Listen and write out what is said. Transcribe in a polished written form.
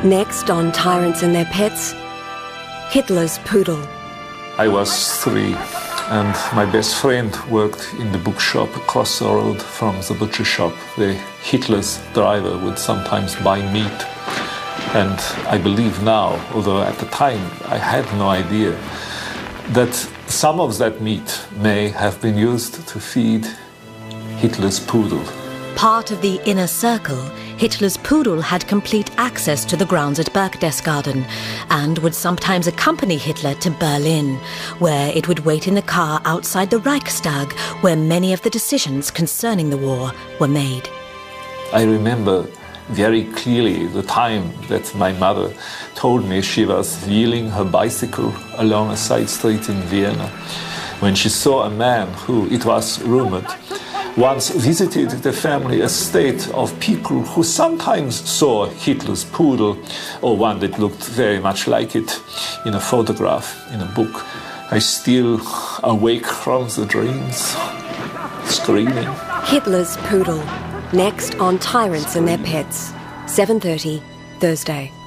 Next on Tyrants and Their Pets, Hitler's poodle. I was 3 and my best friend worked in the bookshop across the road from the butcher shop where Hitler's driver would sometimes buy meat. And I believe now, although at the time I had no idea, that some of that meat may have been used to feed Hitler's poodle. Part of the inner circle, Hitler's poodle had complete access to the grounds at Berchtesgaden and would sometimes accompany Hitler to Berlin, where it would wait in the car outside the Reichstag, where many of the decisions concerning the war were made. I remember very clearly the time that my mother told me she was wheeling her bicycle along a side street in Vienna when she saw a man who, it was rumored, once visited the family estate of people who sometimes saw Hitler's poodle or one that looked very much like it in a photograph, in a book. I still awake from the dreams, screaming. Hitler's poodle. Next on Tyrants and Their Pets, 7:30, Thursday.